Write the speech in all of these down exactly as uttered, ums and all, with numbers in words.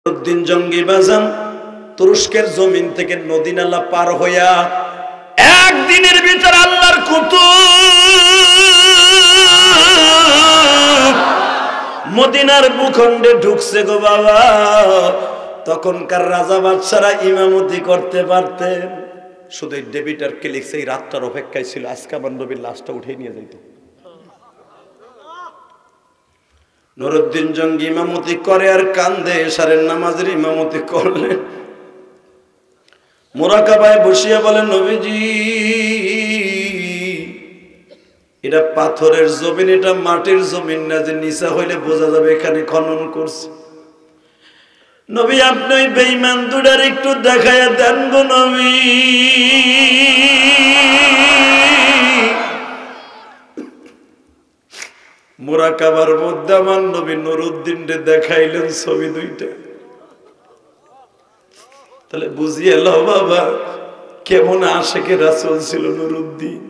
নুরুদ্দিন জঙ্গি বাজান তুরস্কের জমিন থেকে নদী নালা পার হইয়া একদিনের ভিতর আল্লাহর কুতুব মদিনার ভূখণ্ডে ঢুকছে গো বাবা। তখনকার রাজা বাদশারা ইমামতি করতে পারতেন, শুধু ডেবিটার ক্লিক সেই রাতটার অপেক্ষায় ছিল, আজকে আমার নবীর লাশটা উঠে নিয়ে যাইত। নুরুদ্দিন জঙ্গি ইমামতি করে আর কান্দে, এশারের নামাজের ইমামতি করলেন। মুরাকাবায় বসিয়া বলেন, নবীজি এটা পাথরের জমিন, এটা মাটির জমিন না যে নিচা হইলে বোঝা যাবে এখানে খনন করছে। নবী আপনি ওই বেঈমান দুটার একটু দেখাইয়া দেন গো নবী। মুরাকাবার মধ্যে আমার নবী নুরুদ্দিন রে দেখাইলেন ছবি দুইটা। তাহলে বুঝিয়ে লো বাবা কেমন আশেকে রাসূল ছিল নুরুদ্দিন।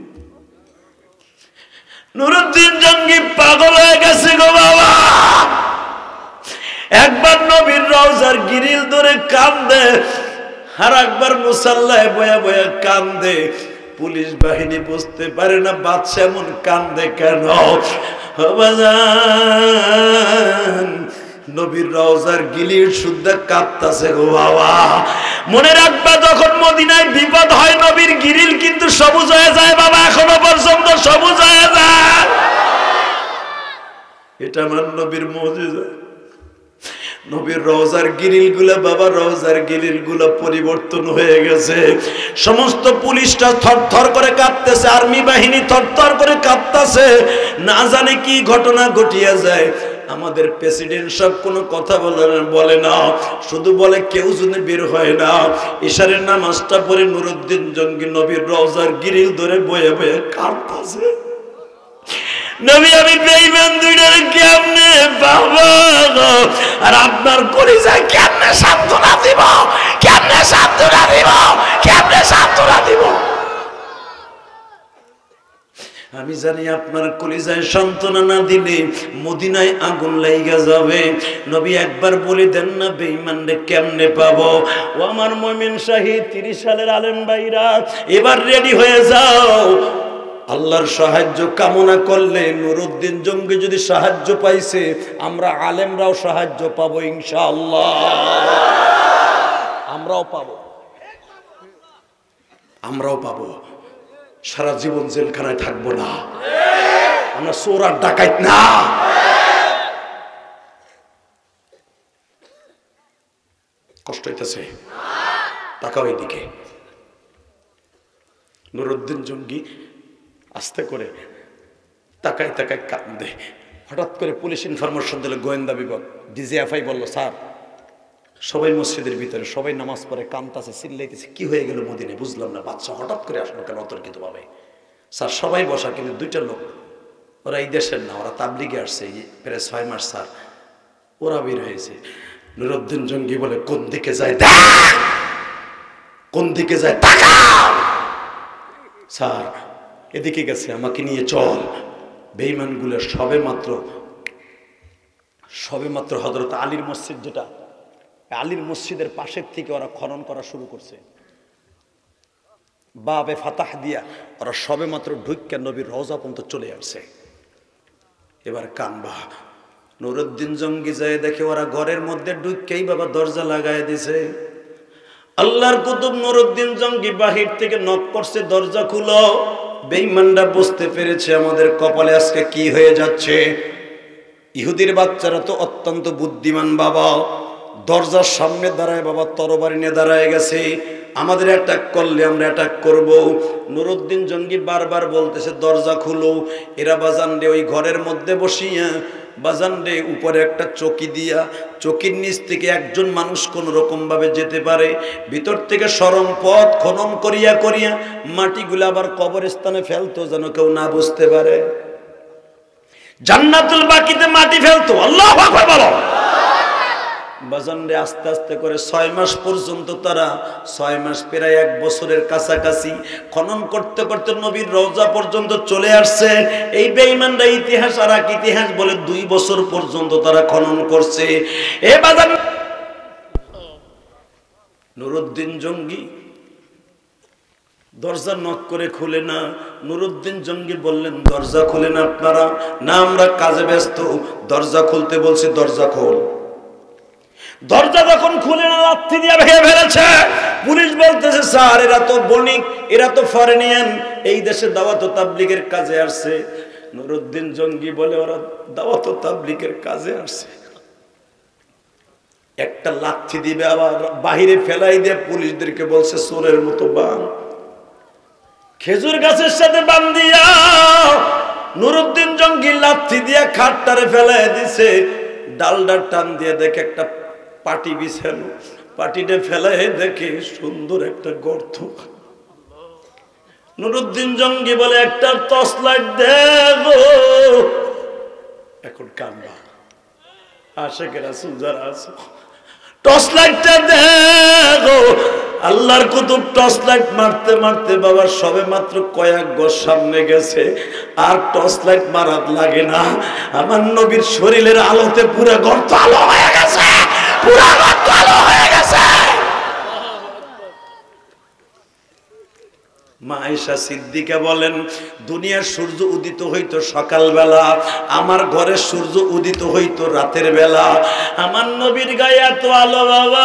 নুরুদ্দিন জঙ্গি পাগল হয়ে গেছে গো বাবা। একবার নবীর রওজার গিরিল ধরে কান্দে, আর একবার মুসাল্লায় বয়া বয়া কান্দে। পুলিশ বাহিনী বুঝতে পারে না বাদশা এমন কান্দে কেন। নবীর রওজার গিলির শুদ্ধা কাঁপতাছে গো বাবা। মনে রাখবা যখন মদিনায় বিপদ হয় নবীর গিরিল কিন্তু সবুজ হয়ে যায় বাবা, এখনো পর্যন্ত সবুজ হয়ে যায়। এটা আমার নবীর মুজিজা। নবীর রওজার গিরিল গুলা বাবা, রওজার গিরিল গুলা পরিবর্তন হয়ে গেছে। সমস্ত পুলিশটা থরথর করে কাঁপতেছে, আর্মি বাহিনী থরথর করে কাঁপতেছে, না জানে কি ঘটনা ঘটিয়া যায়। আমাদের প্রেসিডেন্ট সব কোনো কথা বলে বলে না, শুধু বলে কেউ যদি বের হয় না। ইশারের নামাজটা পড়ে নুরুদ্দিন জঙ্গি নবীর রওজার গিরিল ধরে বয়ে বয়ে কাঁপতেছে। নবী আমি বেঈমান দুইটার কেমনে বাবা আর আপনার কলিজায় কেমনে সান্ত্বনা দিব, কেমনে সান্ত্বনা দিব, কেমনে সান্ত্বনা দিব। আমি জানি আপনার কলিজায় সান্ত্বনা না দিলে মদিনায় আগুন লাইগা যাবে। নবী একবার বলে দেন না বেঈমান রে কেমনে পাবো। ও আমার মুমিন শাহী তিরিশ সালের আলেম ভাইরা এবার রেডি হয়ে যাও। আল্লাহর সাহায্য কামনা করলে নুরুদ্দিন জঙ্গি যদি সাহায্য পাইছে, আমরা আলেমরাও সাহায্য পাবো ইনশাআল্লাহ। আমরাও পাবো, আমরাও পাবো। সারা জীবন জেলখানায় থাকবো না, আমরা চোর আর ডাকাইত না। কষ্ট হইতেছে, তাকাও এদিকে। নুরুদ্দিন জঙ্গি আস্তে করে তাকাই তাকাই কান্দে। হঠাৎ করে পুলিশ ইনফরমেশন দিল, গোয়েন্দা বিভাগ ডিজিএফআই বলল, স্যার সবাই মসজিদের ভিতরে, সবাই নামাজ পড়ে কান্তাছে, চিল্লাইতেছে, কি হয়ে গেল মদিনে বুঝলাম না, বাচ্চা হঠাৎ করে আসলো কেন অতর্কিত ভাবে। স্যার সবাই বসা, কিন্তু দুইটা লোক, ওরা এই দেশের না, ওরা তাবলিগে আসছে প্রায় ছয় মাস স্যার, ওরা বের হয়েছে। নুরুদ্দিন জঙ্গি বলে, কোন দিকে যায় দেখ, কোন দিকে যায় তাকা। স্যার এদিকে গেছে, আমাকে নিয়ে চল। বেঈমানগুলো সবে মাত্র সবে মাত্র হযরত আলীর মসজিদ, যেটা আলীর মসজিদের পাশের থেকে ওরা খনন করা শুরু করছে, বাবে ফাতাহ দিয়া ওরা সবে মাত্র ঢুইক্কা নবীর রওজা পর্যন্ত চলে আসছে। এবার কানবা। নুরুদ্দিন জঙ্গি যায় দেখে ওরা ঘরের মধ্যে ঢুইক্কাই বাবা দরজা লাগায় দিছে। আল্লাহর কুতুব নুরুদ্দিন জঙ্গি বাহির থেকে নক করছে, দরজা খুলো। বেঈমানরা বুঝতে পেরেছে আমাদের কপালে আজকে কি হয়ে যাচ্ছে। ইহুদির বাচ্চারা তো অত্যন্ত বুদ্ধিমান বাবা, দরজার সামনে দাঁড়ায় বাবা তরবারি নিয়ে দাঁড়ায় গেছে, আমাদের অ্যাটাক করলে আমরা অ্যাটাক করব। নুরুদ্দিন জঙ্গি বারবার বলতেছে দরজা খুলো। এরা বাজান রে ওই ঘরের মধ্যে বসিয়া বাজান রে উপরে একটা চকি দিয়া, চকির নিচ থেকে একজন মানুষ কোন রকম ভাবে যেতে পারে, ভিতর থেকে সরম পথ খনন করিয়া করিয়া মাটিগুলো আবার কবরস্থানে ফেলতো যেন কেউ না বুঝতে পারে। জান্নাতুল বাকিতে মাটি ফেলতো। আল্লাহু আকবার বলো। বাজান রে আস্তে আস্তে করে ছয় মাস পর্যন্ত তারা, ছয় মাস প্রায় এক বছরের কাছাকাছি খনন করতে করতে নবীর রওজা পর্যন্ত চলে আসছে। এই বেঈমানরা ইতিহাস আর এক ইতিহাস বলে দুই বছর পর্যন্ত তারা খনন করছে। এ বাজান নুরুদ্দিন জঙ্গি দরজা নক করে খুলে না। নুরুদ্দিন জঙ্গি বললেন দরজা খুলেন আপনারা। না, আমরা কাজে ব্যস্ত, দরজা খুলতে বলছি, দরজা খোল। দরজা যখন খুলে না, লাথি দিয়ে ভেঙে ফেলেছে। পুলিশ বলতেছে স্যার এরা তো বণিক, এরা তো ফরেনিয়ান, এই দেশে দাওয়াত ও তাবলীগের কাজে আসছে। নুরুদ্দিন জঙ্গি বলে ওরা দাওয়াত ও তাবলীগের কাজে আসছে। একটা লাথি দিবে, আবার বাহিরে ফেলাই দিয়ে পুলিশদেরকে বলছে চোরের মতো বান। খেজুর গাছের সাথে বান্ধিয়া নুরুদ্দিন জঙ্গি লাথি দিয়ে খাটটারে ফেলাই দিছে। ডালডা টান দিয়ে দেখে একটা পাটি বিছানো, পাটিটা ফেলাই দেখে সুন্দর একটা গর্ত। নুরুদ্দিন জঙ্গি বলে একটা টর্চ লাইট দেবো। এখন কান্না আশেকের রাসূল যারা আছে, টর্চ লাইটটা দেখো। আল্লাহর কুতুব টর্চ লাইট মারতে মারতে বাবা সবে মাত্র কয়েক গজ সামনে গেছে, আর টর্চ লাইট মারার লাগে না। আমার নবীর শরীরের আলোতে পুরো গর্ত আলো হয়ে গেছে, পুরো গর্ত আলো হয়ে গেছে। মা আয়েশা সিদ্দিকা বলেন দুনিয়ার সূর্য উদিত হইতো সকালবেলা, আমার ঘরে সূর্য উদিত হইতো রাতের বেলা। আমার নবীর গায়ে এত আলো বাবা,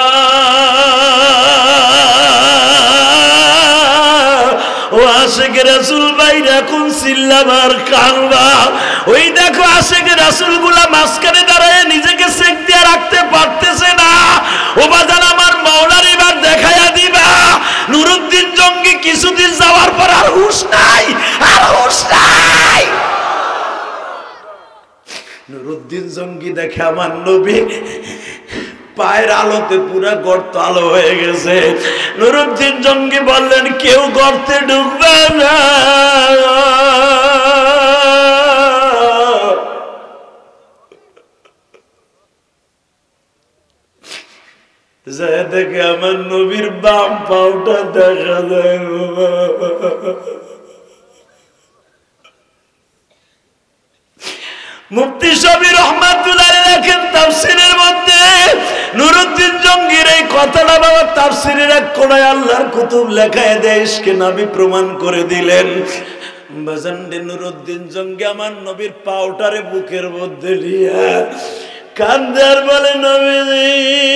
ও আশেক রাসূল বাইরে এখন চিল্লাবার কানবা। ওই দেখো আশেক রাসূল গুলা মাঝখানে দাঁড়ায় নিজেকে চেক দিয়ে রাখতে পারতেছে না। ও বাজান আমার মাওলার এবার দেখাইয়া দিবা। নুরুদ্দিন জঙ্গি কিছুদিন যাওয়ার পর আর হুঁশ নাই, আর হুঁশ নাই। নুরুদ্দিন জঙ্গি দেখে আমার নবী পায়ের আলোতে পুরা গর্ত আলো হয়ে গেছে। নুরুদ্দিন জঙ্গি বললেন কেউ গর্তে ঢুকবে না। যায় দেখে আমার নবীর বাম পাউটা দেখা যায়। মুফতি শফি রহমাতুল্লাহ লেখেন তাফসীরের মধ্যে নুরুদ্দিন জঙ্গির এই কথাটা বাবা তাফসীরের এক কোণায় আল্লাহর কুতুব লেখায় দেয়, ইশকে নবী প্রমাণ করে দিলেন। বাজানডে নুরুদ্দিন জঙ্গি আমার নবীর পাউটারে বুকের মধ্যে নিয়ে কান্দে আর বলে নবীজি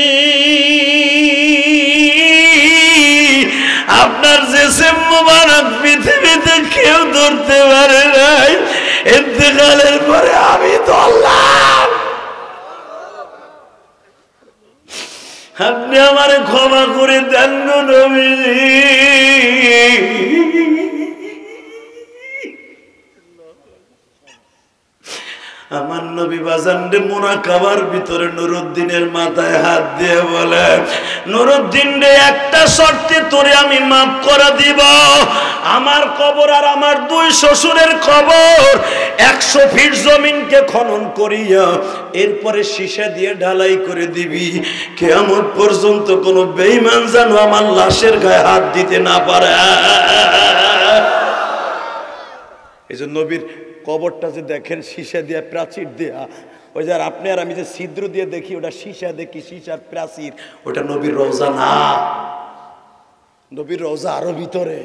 আপনার জিসিম মুবারক পৃথিবীতে কেউ ধরতে পারে নাই, ইন্তেকালের পরে আমি ধরলাম। আপনি আমারে ক্ষমা করে দেন নবীজি। আমার নবী বাজানডে মুনাকাবার ভিতরে নুরুদ্দিনের মাথায় হাত দিয়ে বলে নুরুদ্দিন রে একটা শর্তে তোরে আমি মাফ করে দিব। আমার কবর আর আমার দুই শ্বশুরের কবর একশো ফিট জমিনকে খনন করিয়া এরপরে সীসা দিয়ে ঢালাই করে দিবি। কিয়ামত পর্যন্ত কোনো বেঈমান যেন আমার লাশের গায়ে হাত দিতে না পারে। এই যে নবীর কবরটা যে দেখেন সীসা দিয়ে প্রাচীর দেয়া, ওই যে আপনি আর আমি যে ছিদ্র দিয়ে দেখি ওটা সীসা দেখি, সীসার প্রাচীর, ওটা নবীর রওজা না। নবীর রওজা আরো ভিতরে।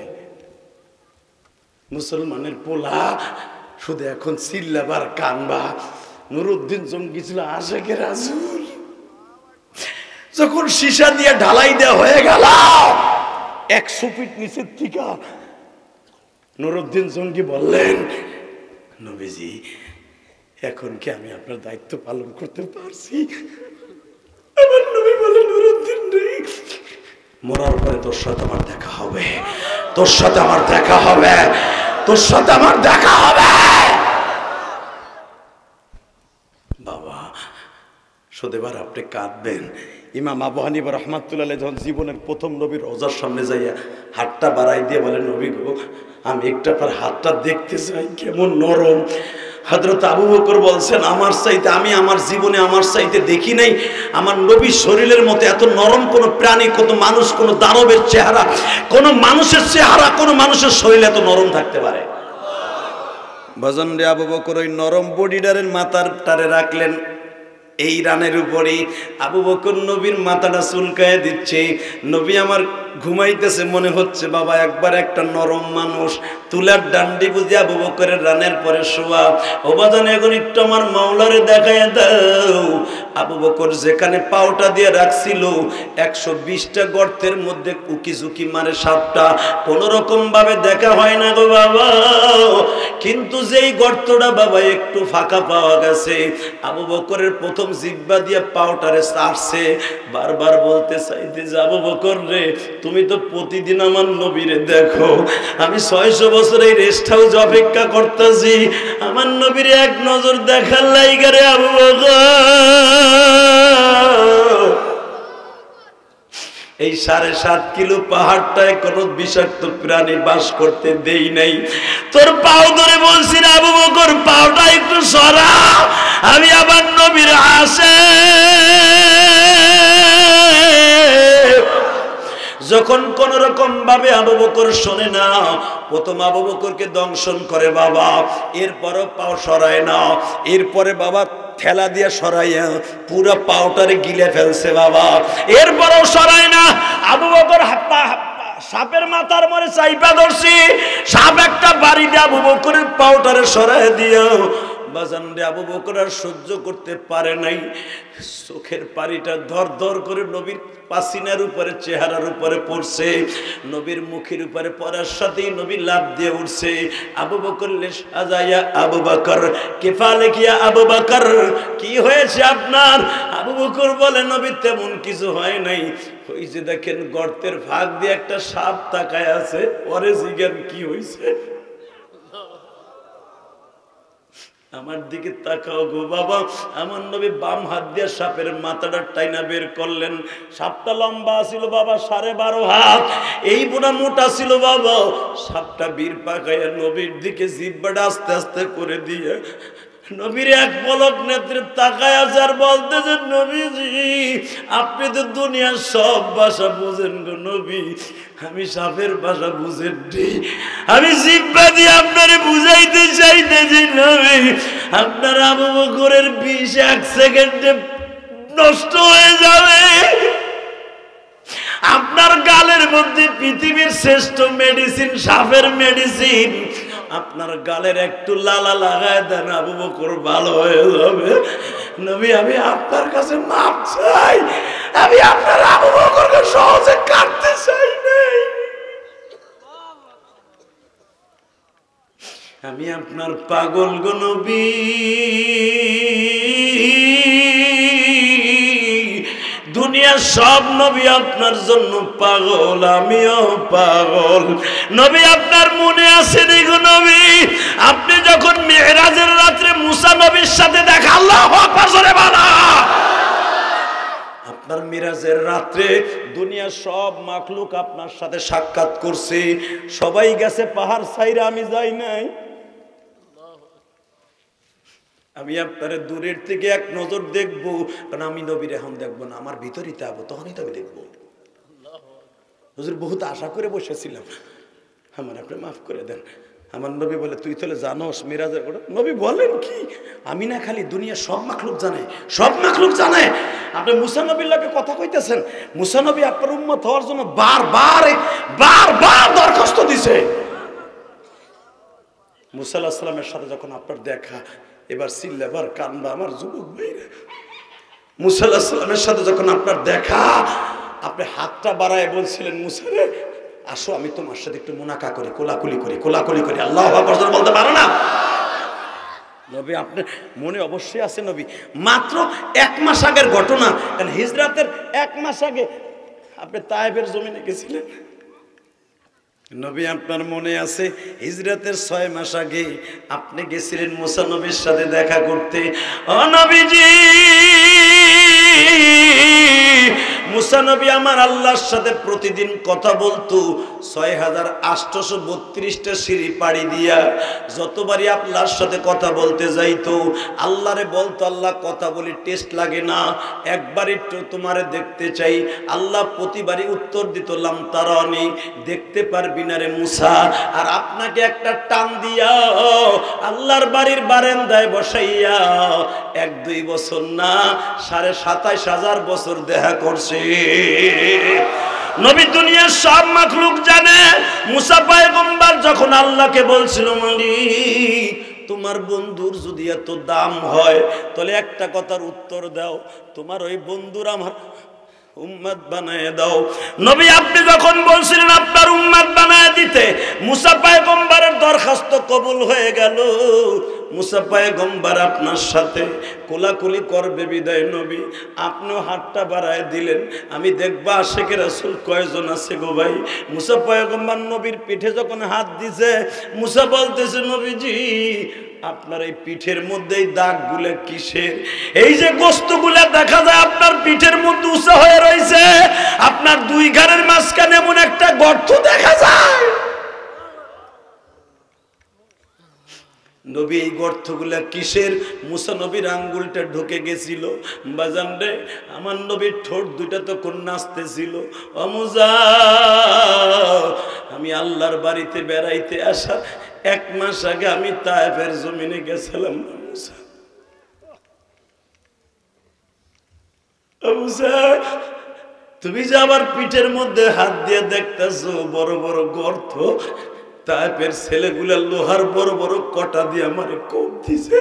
মুসলমানের পোলা শুধু এখন চিল্লাবার কানবা। নুরুদ্দিন জঙ্গি ছিল আশেকের রাসূল। যখন সীসা দিয়ে ঢালাই দেওয়া হয়ে গেল একশো ফিট নিচের থেকে, নুরুদ্দিন জঙ্গি বললেন নবীজি এখন কি আমি আপনার দায়িত্ব পালন করতে পারছি? আমার নবী বলে নুরুদ্দিন রে মরার পরে তোর সাথে আমার দেখা হবে, তোর সাথে আমার দেখা হবে, তোর সাথে আমার দেখা হবে। বাবা শুধু এবার আপনি কাঁদবেন। ইমাম আবু হানিফা রাহমাতুল্লাহ আলাইহি যখন জীবনের প্রথম নবীর রওজার সামনে যাইয়া হাতটা বাড়াই দিয়ে বলে নবী গো আমি একটা পর হাতটা দেখতে চাই কেমন নরম। হযরত আবু বকর বলছেন আমার চাইতে আমি আমার জীবনে আমার চাইতে দেখি নাই আমার নবীর শরীরের মতো এত নরম কোন প্রাণী, কোন মানুষ, কোন দানবের চেহারা, কোন মানুষের চেহারা, কোন মানুষের শরীর এত নরম থাকতে পারে। ভজন রে আবু বকর ওই নরম বডিডারের মাথার টারে রাখলেন, এই রানের উপরে আবু বকর নবীর মাথাটা চুলকায় দিচ্ছে। নবী আমার ঘুমাইতেছে, মনে হচ্ছে বাবা একবার একটা নরম মানুষ, তুলার ডান্ডি বুঝে আবু বকরের রানের পরে শোয়া। ও বাজান এখন একটু আমার মাওলারে দেখায় দাও। আবু বকর যেখানে পাওটা দিয়ে রাখছিল একশো বিশটা গর্তের মধ্যে উকি ঝুঁকি মারে সাপটা, কোনো রকম ভাবে দেখা হয় না গো বাবা। কিন্তু যেই গর্তটা বাবা একটু ফাঁকা পাওয়া গেছে, আবু বকরের প্রথম জিব্বা দিয়ে পাওটারে ছাড়ছে, বারবার বলতে চাইতে যে আবু বকর রে, তুমি তো প্রতিদিন আমার নবীরে দেখো, আমি ছয়শো বছর এই রেস্ট হাউস অপেক্ষা করতেছি, আমার নবীরে এক নজর দেখার লাইগা রে আবু বকর। এই সাড়ে সাত কিলো পাহাড়টায় কোন বিষাক্ত প্রাণী বাস করতে দেই নাই। তোর পাও ধরে বলছি আবু বকর, পাওটা একটু সরা, আমি আবার নবীর আসে। যখন কোন রকম ভাবে আবু বকর শোনে না, প্রথম আবু বকরকে দংশন করে বাবা, এরপরও পাও সরায় না, এরপরে বাবা ঠেলা দিয়ে সরাইয়া পুরো পাউটারে গিলে ফেলছে বাবা, এরপরও সরায় না। আবু বকর সাপের মাথার মরে চাইপা ধরছি, সাপ একটা বাড়ি দিয়ে আবু বকরের পাউটারে সরাই দিয়া বাজান রে আবু বকর আর সহ্য করতে পারে নাই, চোখের পানিটা ধর ধর করে নবীর পাসিনার উপরে চেহারার উপরে পড়ছে, নবীর মুখের উপরে পড়ার সাথেই নবী লাফ দিয়ে উঠছে। আবু বকর লেশ আজাইয়া আবু বকর কেফালে কিয়া আবু বকর, কি হয়েছে আপনার? আবু বকর বলে নবী তেমন কিছু হয় নাই, ওই যে দেখেন গর্তের ফাঁক দিয়ে একটা সাপ তাকায় আছে, পরে জিজ্ঞান কি হয়েছে? আমার দিকে তাকাও গো বাবা। আমার নবী বাম হাত দিয়ে সাপের মাথাটা টাইনা বের করলেন। সাপটা লম্বা ছিল বাবা সাড়ে বারো হাত, এই বুড়া মোটা ছিল বাবা। সাপটা বীর পাকাইয়া নবীর দিকে জিহ্বাটা আস্তে আস্তে করে দিয়ে নবীর এক পলক নেত্রে তাকায় আছে আর বলতেছেন, নবীজি আপনি তো দুনিয়ার সব ভাষা বুঝেন গো নবী, আমি সাপের ভাষা বুঝেননি, আমি জিহ্বা দিয়ে আপনারে বুঝাইতে চাইতেছি নবী, আপনার আবু বকরের বিষ এক সেকেন্ডে নষ্ট হয়ে যাবে। আপনার গালের মধ্যে পৃথিবীর শ্রেষ্ঠ মেডিসিন সাপের মেডিসিন, আপনার গালের একটু লালা লাগায় দেন আবু বকর ভালো হয়ে যাবে। নবী আমি আপনার কাছে মাপ চাই, আমি আপনার আবু বকরকে সহজে কাটতে চাই নাই, আমি আপনার পাগল গো নবী, দুনিয়ার সব নবী আপনার জন্য পাগল, আমিও পাগল। নবী আপনার মনে আছে দেখো নবী, আপনি যখন মেরাজের রাত্রে মুসা নবীর সাথে দেখা, আল্লাহু আকবার জোরে বলো, আপনার মিরাজের রাত্রে দুনিয়ার সব মাখলুক আপনার সাথে সাক্ষাৎ করছে, সবাই গেছে পাহাড় ছাইরা, আমি যাই নাই। আমি আপনারে দূরের থেকে এক নজর দেখবো, কারণ আমি নবীর এখন দেখবো না, আমার ভিতরেই যাবো, তখনই তো আমি দেখবো। হুজুর বহুত আশা করে বসেছিলাম, আমার আপনি মাফ করে দেন। আমার নবী বলে তুই তাহলে জানোস মিরাজের কথা? নবী বলেন কি, আমি না খালি দুনিয়া সব মাখলুক জানে, সব মাখলুক জানে। আপনি মুসা নবীর লাগে কথা কইতেছেন, মুসা নবী আপনার উম্মত হওয়ার জন্য বারবার বারবার দরখাস্ত দিছে। মুসা আলাইহিস সালামের সাথে যখন আপনার দেখা, এবার চিল্লাবার কানবা আমার যুবক ভাইরা, মুসা আলাইহিস সালামের সাথে যখন আপনার দেখা, আপনি হাতটা বাড়ায় বলছিলেন মুসা রে আসো আমি তোমার সাথে একটু মুনাকা করি, কোলাকুলি করি, কোলাকুলি করি, আল্লাহু আকবার বলতে পারো না? নবী আপনার মনে অবশ্যই আছে নবী, মাত্র এক মাস আগের ঘটনা, কারণ হিজরাতের এক মাস আগে আপনি তায়েফের জমিনে গেছিলেন। নবী আপনার মনে আছে হিজরাতের ছয় মাস আগে আপনি গেছিলেন মুসা নবীর সাথে দেখা করতে। ও নবীজি, মুসা মুসা নবী আমার আল্লাহর সাথে প্রতিদিন কথা বলতো ছয় হাজার আটশো বত্রিশটা সিঁড়ি পাড়ি দিয়া। যতবারই আল্লাহর সাথে কথা বলতে যাইতো আল্লাহরে বলতো, আল্লাহ কথা বলি টেস্ট লাগে না, একবার একটু তোমারে দেখতে চাই। আল্লাহ প্রতিবারই উত্তর দিত, লাম তারানি, দেখতে পারবি না রে মুসা। আর আপনাকে একটা টান দিয়া আল্লাহর বাড়ির বারান্দায় বসাইয়া এক দুই বছর না সাড়ে সাতাইশ হাজার বছর দেখা করছে। নবী দুনিয়ার সব মাখলুক জানে। মুসা পয়গম্বর যখন আল্লাহকে বলছিল, মালিক তোমার বন্ধুর যদি এত দাম হয় তাহলে একটা কথার উত্তর দাও, তোমার ওই বন্ধুর আমার উম্মত বানায় দাও। নবী আপনি যখন বলছিলেন আপনার উম্মত বানায় দিতে, মুসা পয়গম্বরের দরখাস্ত কবুল হয়ে গেল। মুসা পয়গম্বর আপনার সাথে কোলাকুলি করবে বিদায় নবী, আপনিও হাতটা বাড়ায় দিলেন, আমি দেখবা আশেকের রাসূল কয়জন আছে গো ভাই। মুসা পয়গম্বর নবীর পিঠে যখন হাত দিছে, মুসা বলতেছে, নবীজি আপনার এই পিঠের মধ্যে এই দাগগুলো কিসের? এই যে গোস্তগুলো দেখা যায় আপনার পিঠের মধ্যে উঁচা হয়ে রয়েছে, আপনার দুই ঘাড়ের মাঝখানে এমন একটা গর্ত দেখা যায়। নবী এই গর্তগুলা কিসের? মুসা নবীর আঙ্গুলটা ঢুকে গেছিল। বাজান রে, আমার নবীর ঠোঁট দুইটা তখন নাচতেছিল। ও মুসা, আমি আল্লাহর বাড়িতে বেড়াইতে আসা এক মাস আগে আমি তায়েফের জমিনে গেছিলাম। মুসা, ও মুসা, তুমি যে আমার পিঠের মধ্যে হাত দিয়ে দেখতেছো বড় বড় গর্ত, তায়েফের ছেলেগুলা লোহার বড় বড় কটা দিয়ে আমারে কোপ দিছে।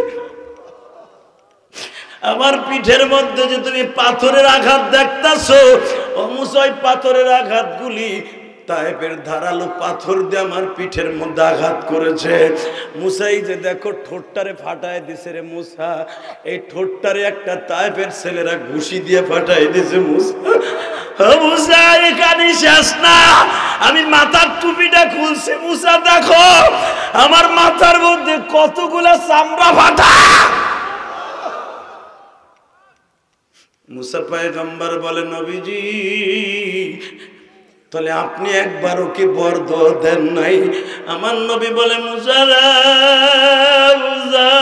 আমার পিঠের মধ্যে যে তুমি পাথরের আঘাত দেখতেছো, ও মুসা, ওই পাথরের আঘাতগুলি তায়েফের ধারালো পাথর দিয়ে আমার পিঠের মধ্যে আঘাত করেছে। মুসাই যে দেখো ঠোঁটটারে ফাটায় দিছে রে মুসা, এই ঠোঁটটারে একটা তায়েফের ছেলেরা ঘুষি দিয়ে ফাটাই দিছে। মুসা, ও মুসা, এখানে শেষ না, আমি মাথার টুপিটা খুলছি। মুসা দেখো আমার মাথার মধ্যে কতগুলা চামড়া ফাটা। মুসা পয়গম্বর বলে, নবীজি তাহলে আপনি একবারও কি বরদ দেন নাই? আমার নবী বলে, মুসা মুসা,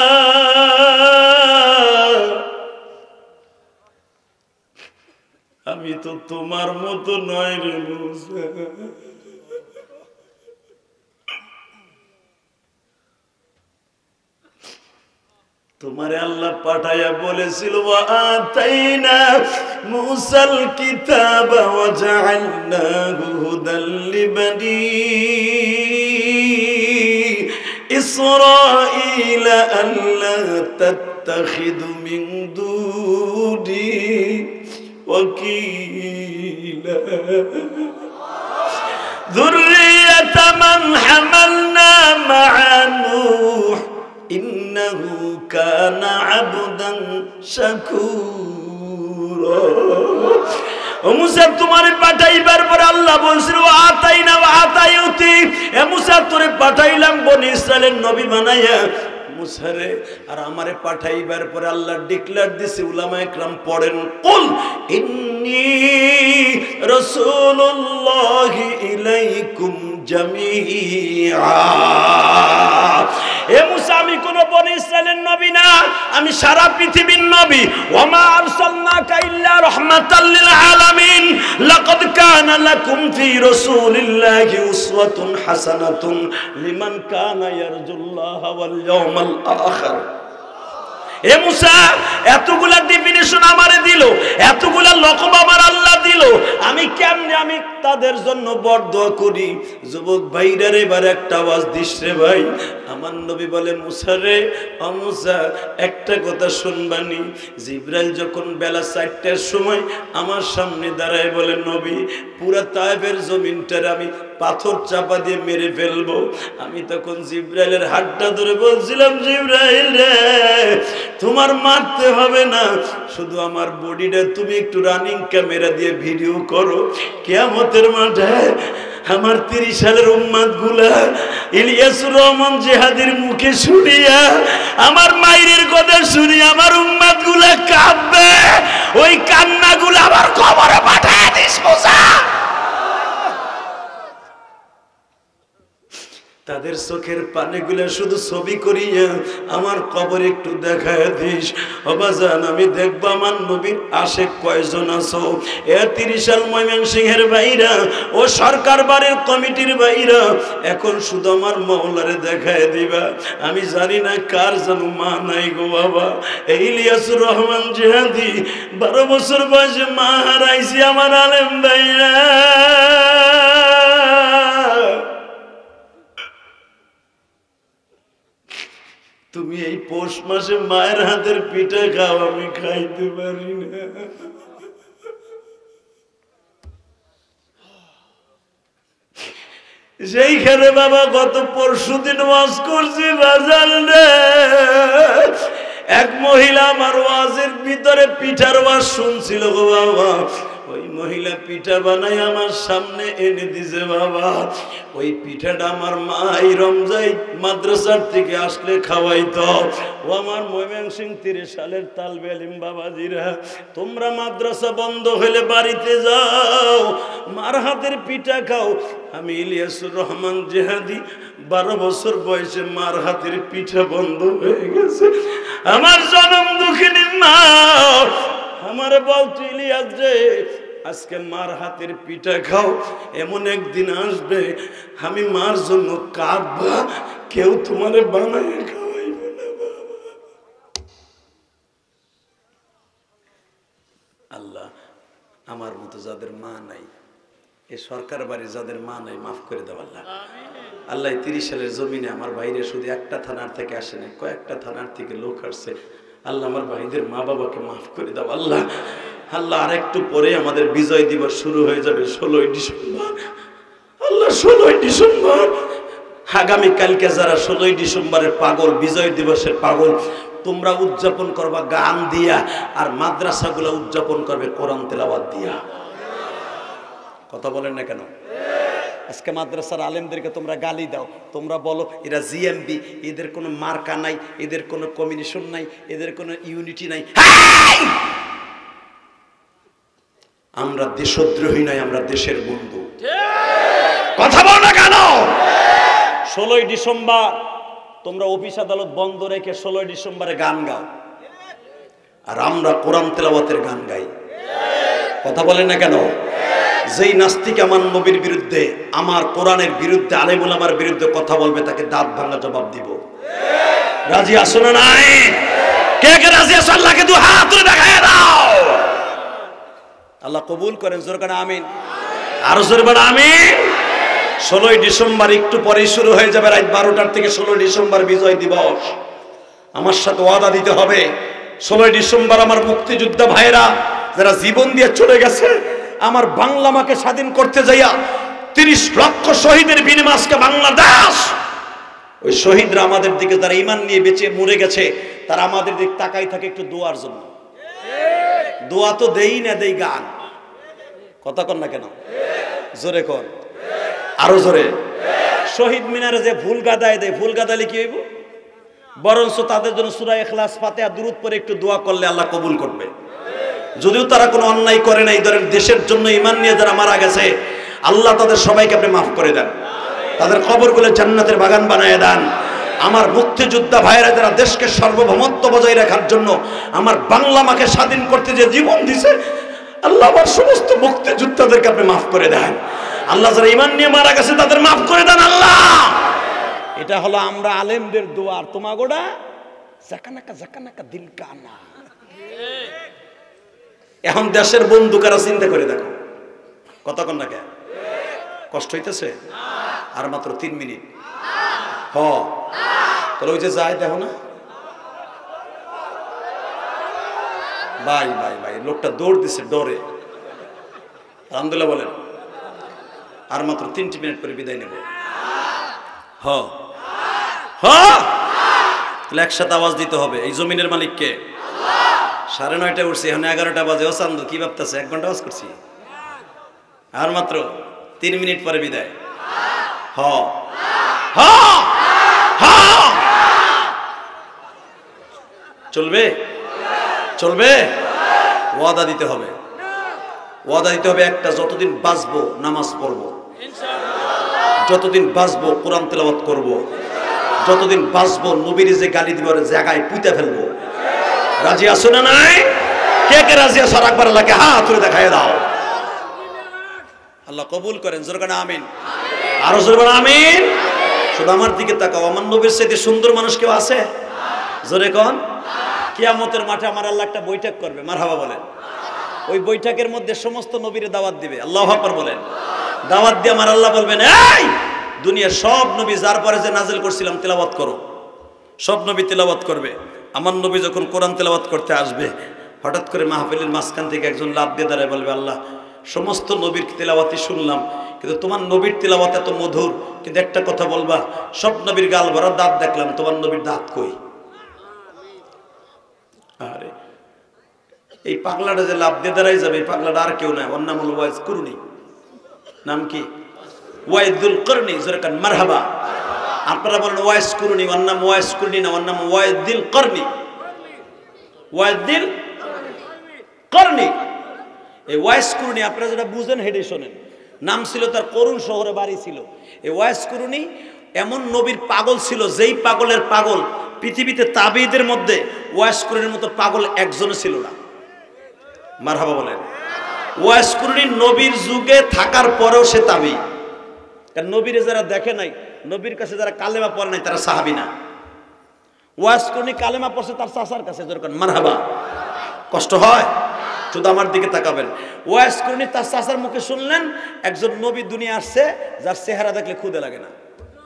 আমি তো তোমার মতো নয় রে মুসা। তোমারে আল্লাহ পাঠাইয়া বলেছিল, আতাইনা মুসাল কিতাবা ওয়া জাআলনাহু হুদাল লিবানি ইসরাঈলা আল্লা তাত্তাখিযু মিন দুনি ওয়াকিলা যুররিয়াতা মান হামালনা মা'a নূহ ইন্নাহু কানা আবদান শাকুরা। ও মুসা, তোমারে পাঠাইবার পরে আল্লাহ বলছিল, আতাইনা ওয়া আতাইউতি, এ মুসা তোরে পাঠাইলাম বনি ইসরাইলের নবী বানাইয়া। মুসারে আর আমারে পাঠাইবার পরে আল্লাহ ডিক্লেয়ার দিছে, উলামায়ে কেরাম পড়েন, কুল ইন্নী রাসূলুল্লাহি ইলাইকুম জামিআ। এ মুসা, আমি কোন বনি ইসরাইলের নবী না, আমি সারা পৃথিবীর নবী। ওয়া মা আরসালনাকা ইল্লা রাহমাতাল লিল আলামিন লাকাদ কানা লাকুম ফি রাসূলিল্লাহি উসওয়াতুন হাসানাতুন লিমান কানা ইয়ারজুল্লাহ ওয়াল ইয়াউমাল আখির। এ মুসা, এতগুলা ডেফিনিশন আমারে দিল, এতগুলা লকব আমার আল্লাহ দিল, আমি কেমনে আমি তাদের জন্য বরদোয়া করি? যুবক ভাইরা রে, এবার একটা আওয়াজ দিস রে ভাই। আমার নবী বলে, মুসা রে, ও মুসা, একটা কথা শুনবানি। জিবরাইল যখন বেলা চারটার সময় আমার সামনে দাঁড়ায় বলে, নবী পুরা তায়েফের জমিনটার আমি পাথর চাপা দিয়ে মেরে ফেলবো, আমি তখন জিবরাইলের হাতটা ধরে বলছিলাম, জিবরাইল রে, তোমার মারতে হবে না, শুধু আমার বডিটা তুমি একটু রানিং ক্যামেরা দিয়ে ভিডিও করো। কিয়ামতের মাঠে আমার তিরিশ সালের উম্মাদ গুলা ইলিয়াসুর রহমান জিহাদির মুখে শুনিয়া, আমার মায়ের কথা শুনি আমার উম্মাদ গুলা কাঁদবে, ওই কান্না গুলা আমার কবরে পাঠায় দিস। তাদের চোখের পানিগুলো শুধু ছবি করিয়া আমার কবর একটু দেখায় দিস ও বাজান, আমি দেখবো আমার নবীর আশেক কয়জন আছো। এ তিরিশ সাল ময়মনসিংহের ভাইরা ও সরকার বাড়ির কমিটির ভাইরা, এখন শুধু আমার মওলারে দেখায় দিবা। আমি জানি না কার যেন মা নাই গো বাবা। এই ইলিয়াসুর রহমান জিহাদি বারো বছর বয়সে মা হারাইছি আমার আলেম ভাইরা। তুমি এই পৌষ মাসে মায়ের হাতের পিঠা খাও, আমি খাইতে পারি না। সেইখানে বাবা গত পরশু দিন ওয়াজ করছি বাজার রে, এক মহিলা আমার ওয়াজের ভিতরে পিঠার ওয়াজ শুনছিল গো বাবা। ওই মহিলা পিঠা বানাই আমার সামনে এনে দিছে বাবা। ওই পিঠাটা আমার মা এই রমজাই মাদ্রাসার থেকে আসলে খাওয়াইতো। ও আমার ময়মনসিংহ তিরিশ সালের তালবে আলিম বাবাজিরা, তোমরা মাদ্রাসা বন্ধ হলে বাড়িতে যাও, মার হাতের পিঠা খাও। আমি ইলিয়াসুর রহমান জিহাদি বারো বছর বয়সে মার হাতের পিঠা বন্ধ হয়ে গেছে। আমার জনম দুঃখিনী মা আমারে বলতো, ইলিয়াস রে আজকে মার হাতের পিঠা খাও, এমন একদিন আসবে আমি মার জন্য কাঁদবা, কেউ তোমারে বানায় খাওয়াইবে না বাবা। আল্লাহ আমার মতো যাদের মা নাই, এ সরকার বাড়ি যাদের মা নাই, মাফ করে দাও আল্লাহ। আল্লাহ তিরিশ সালের জমিনে আমার ভাইরে শুধু একটা থানার থেকে আসে না, কয়েকটা থানার থেকে লোক আসছে। আল্লাহ আমার ভাইদের মা বাবাকে মাফ করে দাও আল্লাহ। আল্লাহ আর একটু পরে আমাদের বিজয় দিবস শুরু হয়ে যাবে, ষোলোই ডিসেম্বর। আল্লাহ ষোলোই ডিসেম্বর আগামীকালকে যারা ষোলোই ডিসেম্বরের পাগল, বিজয় দিবসের পাগল, তোমরা উদযাপন করবা গান দিয়া, আর মাদ্রাসাগুলো উদযাপন করবে কোরআন তেলাওয়াত দিয়া। কথা বলেন না কেন? আজকে মাদ্রাসার আলেমদেরকে তোমরা গালি দাও, তোমরা বলো এরা জিএমবি, এদের কোনো মার্কা নাই, এদের কোনো কমিউনিশন নাই, এদের কোনো ইউনিটি নাই। আমরা দেশদ্রোহী নয়, আমরা দেশের বন্ধু। কথা বল না কেন? ষোলোই ডিসেম্বর তোমরা অফিস আদালত বন্ধ রেখে ষোলোই ডিসেম্বরে গান গাও, আর আমরা কোরআন তেলাওয়াতের গান গাই। কথা বলেন না কেন? যেই নাস্তিক আমার নবীর বিরুদ্ধে, আমার কোরআনের বিরুদ্ধে, আলেম ওলামার বিরুদ্ধে কথা বলবে, তাকে দাঁত ভাঙা জবাব দিব। রাজি আছো না নাই? কে কে রাজি আছো? আল্লাহকে দু হাত তুলে দেখায় দাও। আল্লাহ কবুল করেন, জোরে করে আমিন। আরো জোরে বলো আমিন। ষোলোই ডিসেম্বর একটু পরেই শুরু হয়ে যাবে, রাত বারোটার থেকে ষোলোই ডিসেম্বর বিজয় দিবস। আমার সাথে ওয়াদা দিতে হবে, ষোলোই ডিসেম্বর আমার মুক্তিযোদ্ধা ভাইরা যারা জীবন দিয়ে চলে গেছে, আমার বাংলা মাকে স্বাধীন করতে যাইয়া তিরিশ লক্ষ শহীদের বিনিময়ে আজকে বাংলাদেশ, ওই শহীদরা আমাদের দিকে যারা ঈমান নিয়ে বেঁচে মরে গেছে, তারা আমাদের দিকে তাকাই থাকে একটু দোয়ার জন্য। দোয়া তো দেই না, দেই গান। কথা কন না কেন? জোরে কর, আরো জোরে। শহীদ মিনারে যে ফুল গাদায় দেয়, ফুল গাদালে কি হইব? বরঞ্চ তাদের জন্য সূরা ইখলাস, ফাতিহা, দুরূদ পড়ে একটু দোয়া করলে আল্লাহ কবুল করবে। যদিও তারা কোনো অন্যায় করে নাই, ধরেন দেশের জন্য ঈমান নিয়ে যারা মারা গেছে, আল্লাহ তাদের সবাইকে আপনি মাফ করে দেন, তাদের কবরগুলো জান্নাতের বাগান বানায় দেন। আমার মুক্তিযোদ্ধা ভাইরা যারা দেশকে সার্বভৌমত্ব বজায় রাখার জন্য, আমার বাংলা মাকে স্বাধীন করতে যে জীবন দিছে, আল্লাহ আমার সমস্ত মুক্তিযোদ্ধাদেরকে আপনি মাফ করে দেন। আল্লাহ যারা ঈমান নিয়ে মারা গেছে তাদের মাফ করে দেন আল্লাহ। এটা হলো আমরা আলেমদের দোয়ার। তোমাগোড়া জাকানাকা জাকানাকা দিল কানা। এখন দেশের বন্ধু কারা চিন্তা করে দেখো। কতক্ষণ না কে কষ্ট হইতেছে? আর মাত্র তিন মিনিট। হ তাহলে ওই যে যায় দেখো না, ভাই ভাই ভাই লোকটা দৌড় দিছে ডরে। আলহামদুলিল্লাহ বলেন। আর মাত্র তিনটি মিনিট পরে বিদায় নেব। হ হ তাহলে একসাথে আওয়াজ দিতে হবে। এই জমিনের মালিককে সাড়ে নয়টায় উঠছি, এখন এগারোটা বাজে। ও চান্দু কি ভাবতেছে? এক ঘন্টা আওয়াজ করছি। আর মাত্র তিন মিনিট পরে বিদায়। হ হ হ চলবে চলবে। ওয়াদা দিতে হবে, ওয়াদা দিতে হবে একটা, যতদিন বাঁচবো নামাজ পড়বো, যতদিন বাঁচবো কোরআন তেলাওয়াত করব, যতদিন বাঁচবো নবীর যে গালি দিবার জায়গায় পুঁতে ফেলবো। রাজি আছো না নাই? কে কে রাজি আছো? আর একবার আল্লাহকে হাত তুলে দেখাই দাও। আল্লাহ কবুল করেন, জোরে বলেন আমিন। আরো জোরে বলেন আমিন। শুধু আমার দিকে তাকাও, আমার নবীর চাইতে সুন্দর মানুষ কেউ আছে? জোরে কোন? কিয়ামতের মাঠে আমার আল্লাহ একটা বৈঠক করবে, মারহাবা বলেন। ওই বৈঠকের মধ্যে সমস্ত নবীরে দাওয়াত দিবে, আল্লাহু আকবার বলেন। দাওয়াত দিয়ে আমার আল্লাহ বলবেন, এই দুনিয়ার সব নবী যার পরে যে নাজিল করছিলাম তেলাওয়াত করো। সব নবী তেলাওয়াত করবে। আমার নবী যখন কোরআন তেলাওয়াত করতে আসবে, হঠাৎ করে মাহফিলের মাঝখান থেকে একজন লাফ দিয়ে দাঁড়ায় বলবে, আল্লাহ সমস্ত নবীর তেলাওয়াতই শুনলাম, কিন্তু তোমার নবীর তেলাওয়াত এত মধুর, কিন্তু একটা কথা বলবা, সব নবীর গাল ভরা দাঁত দেখলাম, তোমার নবীর দাঁত কই? আরে এই পাগলাটা যে লাফ দিয়ে দাঁড়াই যাবে, এই পাগলাটা আর কেউ নয়, ওর নাম হলো ওয়াইজ কুরনি। নাম কি? ওয়াইদুল করনি। জোরে কান মারহাবা। আপনারা বলেন ওয়াইজ কুরনি, ওর নাম ওয়াইজ কুরনি না, ওর নাম ওয়াইদুল করনি। ওয়াইদুল করনি। এই ওয়াইজ কুরনি আপনারা যেটা বুঝেন হেডে শোনেন। নাম ছিল তার, করুণ শহরে বাড়ি ছিল। এই ওয়াইজ কুরনি এমন নবীর পাগল ছিল, যেই পাগলের পাগল পৃথিবীতে তাবিদের মধ্যে ওয়াইজ কুরনির মতো পাগল একজনও ছিল না। মারহাবা বলেন। ওয়াইজ কুরনি নবীর যুগে থাকার পরেও সে তাবি। কারণ নবীরে যারা দেখে নাই, নবীর কাছে যারা কালেমা পড়ে নাই, তারা সাহাবী না। ওয়াইজ কুরনি কালেমা পড়ছে তার চাচার কাছে। যেরকম মারহাবা। কষ্ট হয়? শুধু আমার দিকে তাকাবেন। ওয়াইজ কুরনি তার চাচার মুখে শুনলেন একজন নবী দুনিয়া আসছে, যার চেহারা দেখলে ক্ষুদে লাগে না।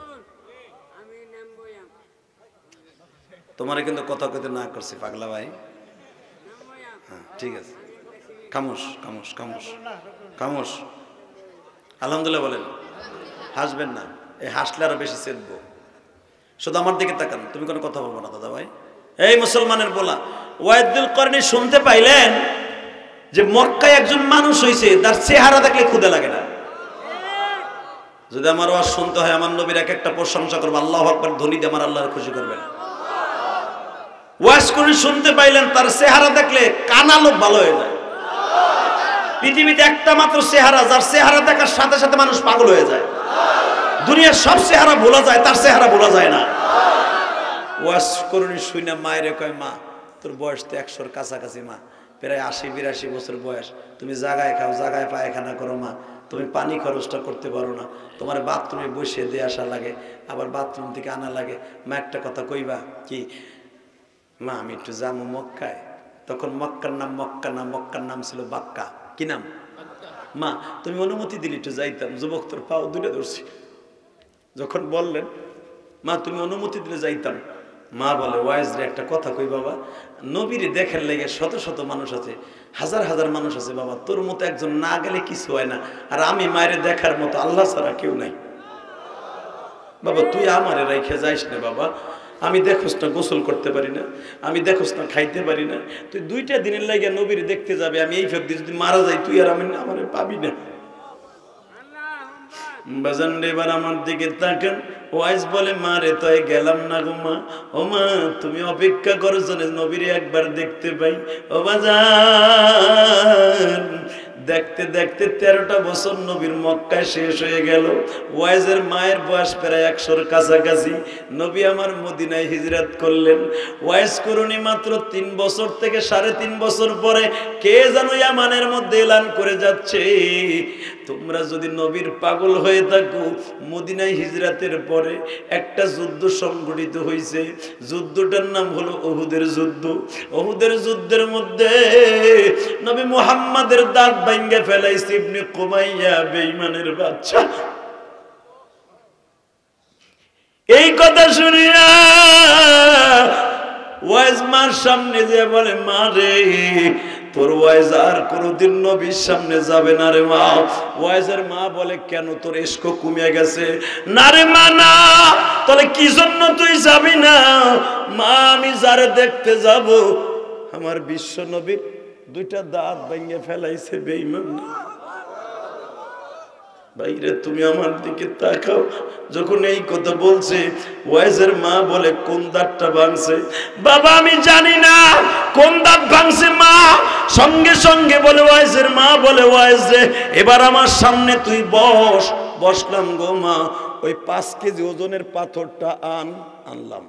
তোমারে কিন্তু কথা কইতে না করছি পাগলা ভাই। হ্যাঁ ঠিক আছে, খামোশ খামোশ খামোশ খামোশ। আলহামদুলিল্লাহ বলেন, হাসবেন না, এই হাসলে আরো বেশি চেতবো। শুধু আমার দিকে তাকান, তুমি কোনো কথা বলবো না দাদা ভাই। এই মুসলমানের বলা, ওয়াইদুল করনি শুনতে পাইলেন যে মক্কায় একজন মানুষ হইছে, তার চেহারা দেখলে ক্ষুদে লাগে না। যদি আমার ওয়াজ শুনতে হয়, আমার নবীর এক একটা প্রশংসা করবো, আল্লাহু আকবার ধ্বনি দিয়ে আমার আল্লাহর খুশি করবেন। ওয়াজ করে শুনতে পাইলেন তার চেহারা দেখলে কানা লোক ভালো হয়ে যায়। পৃথিবীতে একটা মাত্র চেহারা, যার চেহারা দেখার সাথে সাথে মানুষ পাগল হয়ে যায়। দুনিয়ার সব চেহারা ভোলা যায়, তার চেহারা ভোলা যায় না। ওয়াজ করুনি শুনে মায়ের কয়, মা তোর বয়স তো একশোর কাছাকাছি, মা প্রায় আশি বিরাশি বছর বয়স, তুমি জায়গায় খাও, জায়গায় পায়খানা করো, মা তুমি পানি খরচটা করতে পারো না, তোমার বাথরুমে বসিয়ে দিয়ে আসা লাগে, আবার বাথরুম থেকে আনা লাগে। মা একটা কথা কইবা কি? মা আমি একটু যাবো মক্কায়। তখন মক্কার নাম মক্কা না, মক্কার নাম ছিল বাক্কা। কি নাম? মা তুমি অনুমতি দিলে একটু যাইতাম। যুবক তোর পাও দুটো ধরছি। যখন বললেন মা তুমি অনুমতি দিলে যাইতাম, মা বলে, ওয়াইজ রে একটা কথা কই বাবা, নবীরে দেখার লেগে শত শত মানুষ আছে, হাজার হাজার মানুষ আছে বাবা, তোর মতো একজন না গেলে কিছু হয় না, আর আমি মায়ের দেখার মতো আল্লাহ ছাড়া কেউ নাই বাবা, তুই আমারে রাইখে যাইস না বাবা। আমি দেখোস না গোসল করতে পারি না, আমি দেখোস না খাইতে পারি না, তুই দুইটা দিনের লাগে নবীর দেখতে যাবে, আমি এই ভাবছি যদি মারা যাই তুই আর আমি আমার পাবি না। বাজান এবার আমার দিকে তাকান। ওয়াইজ বলে, মা রে তাই গেলাম না গো মা। ও মা তুমি অপেক্ষা করো জন্য নবীরে একবার দেখতে পাই। ও বাজান দেখতে দেখতে তেরোটা বছর নবীর মক্কায় শেষ হয়ে গেল। ওয়াইজের মায়ের বয়স প্রায় একশোর কাছাকাছি। নবী আমার মদিনায় হিজরত করলেন। ওয়াইজ করুনি মাত্র তিন বছর থেকে সাড়ে তিন বছর পরে কে যেন ইয়ামানের মধ্যে এলান করে যাচ্ছে, তোমরা যদি নবীর পাগল হয়ে থাকো, মদিনায় হিজরতের পরে একটা যুদ্ধ সংঘটিত হয়েছে। যুদ্ধটার নাম হলো উহুদের যুদ্ধ। উহুদের যুদ্ধের মধ্যে নবী মুহাম্মাদের দাঁত ভাঙে ফেলাইছে ইবনে কুমাইয়া বেঈমানের বাচ্চা। এই কথা শুনিয়া ওয়াইজ মার সামনে যে বলে, মা রে তোর ওয়াইজ আর কোনদিন নবীর সামনে যাবে না রে মা। ওয়াইজের মা বলে, কেন তোর ইশক কমে গেছে? না রে মা না। তাহলে কি জন্য তুই যাবি না? মা আমি যারে দেখতে যাব আমার বিশ্ব নবীর দুইটা দাঁত ভেঙে ফেলাইছে বেঈমান। ভাইরে তুমি আমার দিকে তাকাও। যখন এই কথা বলছে ওয়াইজের মা বলে, কোন দাঁতটা ভাঙছে? বাবা আমি জানি না কোন দাঁত ভাঙছে মা। সঙ্গে সঙ্গে বলে ওয়াইজের মা বলে, ওয়াইজ রে এবার আমার সামনে তুই বস। বসলাম গো মা। ওই পাঁচ কেজি ওজনের পাথরটা আন। আনলাম।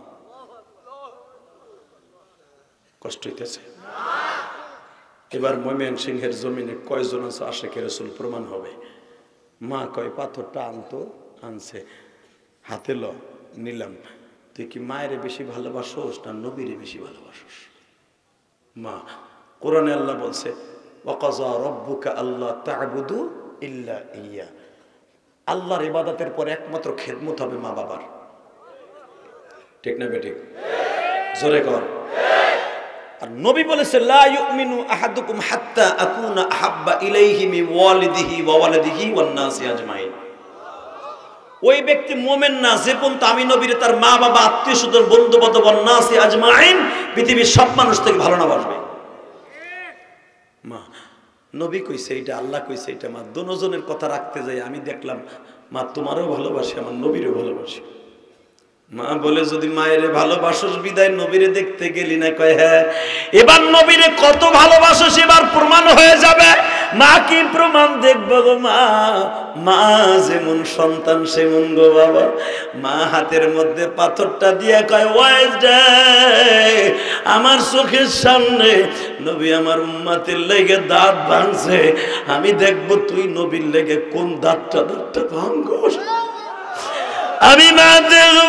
কষ্ট হইতেছে? এবার ময়মনসিংহের জমিনে কয়জন আছে আশিকে রাসূল প্রমাণ হবে। মা কয় পাথরটা আনতো, আনছে, হাতে ল, নিলাম। তুই কি মায়ের বেশি ভালোবাসোস না নবীরে বেশি ভালোবাসোস? মা, কোরআনে আল্লাহ বলছে ওয়াকাযা রাব্বুকা আল্লা তা'বুদু ইল্লা ইয়্যা, আল্লাহর ইবাদতের পর একমাত্র খেদমত হবে মা বাবার। ঠিক না বেঠিক? জোরে কর। আর নবী বলেছে লা ইউমিনু আহাদুকুম হাত্তা আকুনা আহাব্বা ইলাইহি মিন ওয়ালিদিহি ওয়া ওয়ালাদিহি ওয়ান নাসি আজমাইন। ওই ব্যক্তি মুমিন না যে পর্যন্ত আমি নবীর তার মা বাবা আত্মীয় স্বজন বন্ধু বান্ধব ওয়ান নাসি আজমাইন পৃথিবীর সব মানুষ থেকে ভালো না বাসবে। মা, নবী কইছে এটা, আল্লাহ কইছে এটা, মা দুজনের কথা রাখতে যাই আমি দেখলাম মা তোমারও ভালোবাসি আমার নবীরও ভালোবাসি। মা বলে যদি মায়ের ভালোবাসোস বিদায় নবীরে দেখতে গেলি না? কয় হ্যাঁ। এবার নবীরে কত ভালোবাসোস এবার প্রমাণ হয়ে যাবে। মা কি প্রমাণ দেখবো গো মা? মা যেমন সন্তান সেমন গো বাবা। মা হাতের মধ্যে পাথরটা দিয়ে কয় ওয়াইজ রে, আমার চোখের সামনে নবী আমার উম্মতের লেগে দাঁত ভাঙছে, আমি দেখবো তুই নবীর লেগে কোন দাঁতটা দাঁতটা ভাঙস। আমি মা দেখব,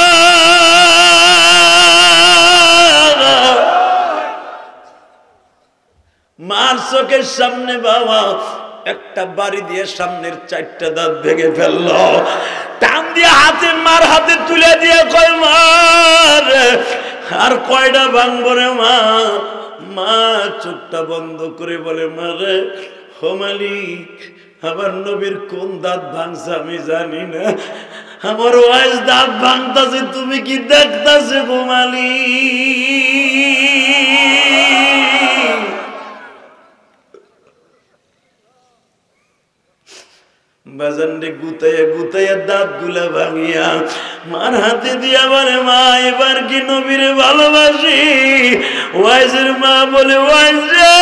মার চোখের সামনে বাবা একটা বাড়ি দিয়ে সামনের চারটা দাঁত ভেঙে ফেললো, টান দিয়ে হাতে মার হাতে তুলে দিয়ে কয় মার আর কয়টা ভাঙবো রে মা? মা চোখটা বন্ধ করে বলে মারে ও মালিক, আমার নবীর কোন দাঁত ভাঙছে আমি জানি না, আমার ওয়াইজ দাঁত ভাঙতাছে, তুমি কি দেখতাছে গো মালিক? বাজানরে গুতাইয়া গুতাইয়া দাঁত গুলা ভাঙিয়া মার হাতে দিয়া বলে মা এবার কি নবীরে ভালোবাসি? ওয়াইজের মা বলে ওয়াইজ রে,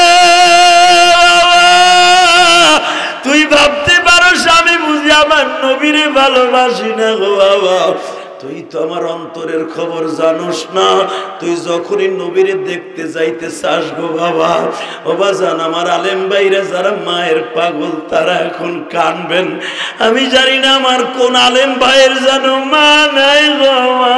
তুই ভাবতে পারোস আমি বুঝি আমার নবীরে ভালোবাসি না গো বাবা, তুই তো আমার অন্তরের খবর জানোস না, তুই যখনই নবীরে দেখতে যাইতে চাস গো বাবা। ও বাজান, আমার আলেম ভাইরা যারা মায়ের পাগল তারা এখন কানবেন, আমি জানি না আমার কোন আলেম ভাইয়ের জানো মা নাই গো মা।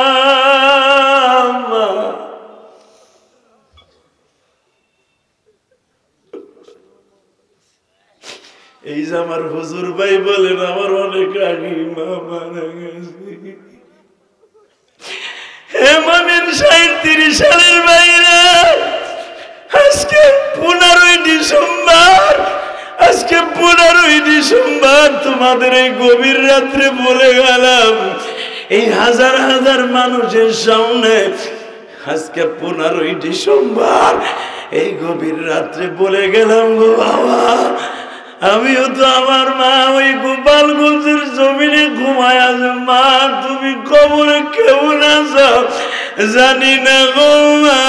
এই যে আমার হুজুর ভাই বলেন আমার অনেক আগে মা মারা গেছে, এমন সাঁত্রিশ সালের বাইরে আজকে পনেরোই ডিসেম্বর, আজকে পনেরোই ডিসেম্বর তোমাদের এই গভীর রাত্রে বলে গেলাম এই হাজার হাজার মানুষের সামনে, আজকে পনেরোই ডিসেম্বর এই গভীর রাত্রে বলে গেলাম গো বাবা, আমিও তো আমার মা ওই গোপালগঞ্জের জমিনে ঘুমায় আছে, মা তুমি কবরে কেমন আছো জানি না গো মা।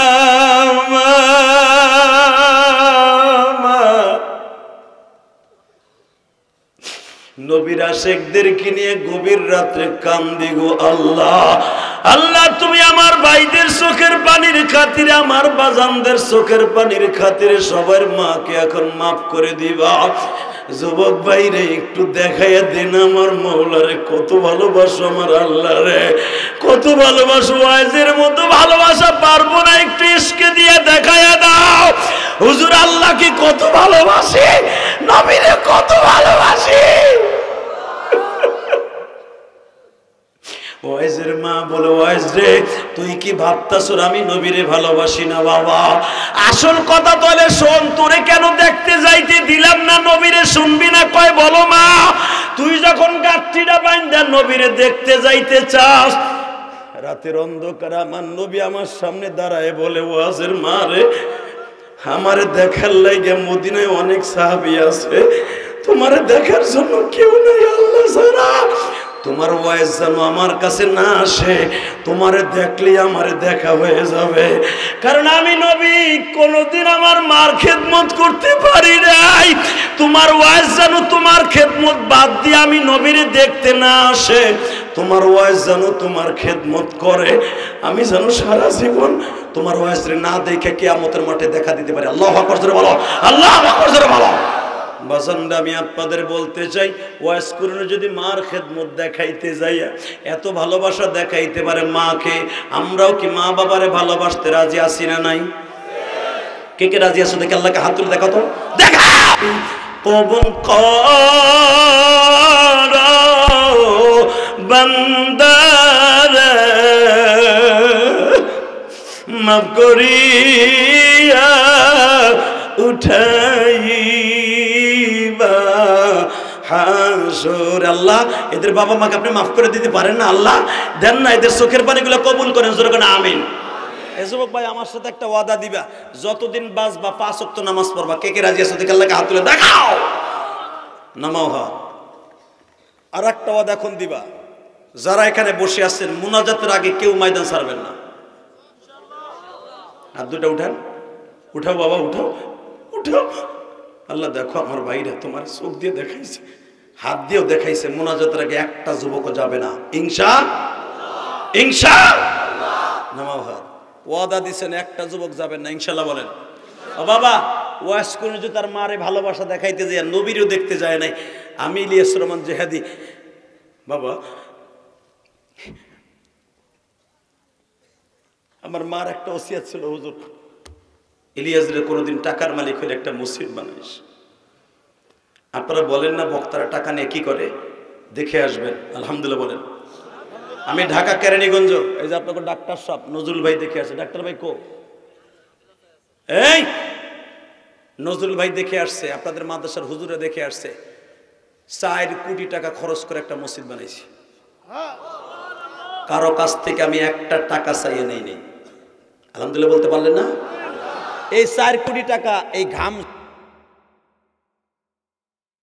নবীর আশিকদেরকে নিয়ে গভীর রাত্রে কান্দি গো আল্লাহ, আল্লাহ তুমি আমার ভাইদের চোখের পানির খাতিরে, আমার বাজানদের চোখের পানির খাতিরে সবার মাকে এখন মাফ করে দিবা। যুবক ভাইরে একটু দেখাইয়া দিন আমার মৌলারে কত ভালোবাসো, আমার আল্লাহ রে কত ভালোবাসো, ওয়াইজের মতো ভালোবাসা পারবো না, একটু ইশকে দিয়ে দেখাইয়া দাও হুজুর আল্লাহকে কত ভালোবাসি, নবীরে কত ভালোবাসি। ওয়াইজের মা বলে ওয়াইজ রে তুই কি ভাবতাছ আমি নবীরে ভালোবাসি না? বাবা আসল কথা তাহলে শোন, তোরে কেন দেখতে যাইতে দিলাম না নবীরে শুনবি না? কয় বলো মা, তুই যখন গাঁটটিটা বাইন্ধা নবীরে দেখতে যাইতে চাস, রাতের অন্ধকারে আমার নবী আমার সামনে দাঁড়ায় বলে ওয়াজের মা রে আমার দেখার লাগে মদিনায় অনেক সাহাবী আছে, তোমার দেখার জন্য কেউ নাই আল্লাহ ছাড়া, তোমার ওয়াইজ যেন আমার কাছে না আসে, তোমারে দেখলে আমারে দেখা হয়ে যাবে। কারণ আমি নবী কোনোদিন আমার মার খেদমত করতে পারি নাই। তোমার ওয়াইজ যেন তোমার খেদমত বাদ দিয়ে আমি নবীরে দেখতে না আসে, তোমার ওয়াইজ যেন তোমার খেদমত করে, আমি যেন সারা জীবন তোমার ওয়াইজরে না দেখে কিয়ামতের মাঠে দেখা দিতে পারি। আল্লাহু আকবার জোরে বলো, আল্লাহু আকবার জোরে বলো। বাজানরা আমি আপনাদের বলতে চাই, ওয়াজ করলে যদি মার খেদমত দেখাইতে যাইয়া এত ভালোবাসা দেখাইতে পারে মাকে, আমরাও কি মা বাবারে ভালোবাসতে রাজি আছি না নাই? কে কে রাজি আছো দেখে আল্লাহকে হাত তুলে দেখাও তো, দেখা। কবুল কর বান্দারে মাফ করিয়া উঠাইবা হাসর। আল্লাহ এদের বাবা মাকে আপনি মাফ করে দিতে পারেন না? আল্লাহ দেন না, এদের চোখের পানিগুলো কবুল করেন, জোরে করেন আমিন। এই যুবক ভাই আমার সাথে একটা ওয়াদা দিবা, যতদিন বাঁচবা পাঁচ ওয়াক্ত নামাজ পড়বা। কে কে রাজি আছো দেখে আল্লাহকে হাত তুলে দেখাও, নামাও হাত। আর একটা ওয়াদা এখন দিবা, যারা এখানে বসে আছেন মুনাজাতের আগে কেউ ময়দান ছাড়বেন না। হাত দুটা উঠান, উঠাও বাবা, উঠাও উঠাও। আল্লাহ দেখো আমার ভাইরা তোমার চোখ দিয়ে দেখাইছে, হাত দিয়েও দেখাইছে, মুনাজাতের আগে একটা যুবকও যাবে না ইনশাআল্লাহ। ইনশাআল্লাহ নামাও হাত। ওয়াদা দিছেন একটা যুবক যাবেন না, ইনশাআল্লাহ বলেন। ও বাবা, ওয়াজ করে যে তার মারে ভালোবাসা দেখাইতে যায়, নবীরও দেখতে যায় নাই। আমি ইলিয়াস রহমান জেহাদি বাবা, আমার মার একটা ওসিয়াত ছিল, হুজুর ইলিয়াসরে কোনোদিন টাকার মালিক হলে একটা মসজিদ বানাইস। আপনারা বলেন না বক্তারা টাকা নিয়ে কি করে, দেখে আসবেন। আলহামদুলিল্লাহ বলেন। আমি ঢাকা কেরানীগঞ্জ, এই যে আপনাকে ডাক্তার সাহেব নজরুল ভাই দেখে আসছে। ডাক্তার ভাই কো? এই নজরুল ভাই দেখে আসছে, আপনাদের মাদ্রাসার হুজুরে দেখে আসছে। চার কোটি টাকা খরচ করে একটা মসজিদ বানাইছি। কারো কাছ থেকে আমি একটা টাকা চাইয়ে নেই নেই। আলহামদুলিল্লাহ বলতে পারলেন না? এই চার কোটি টাকা এই ঘাম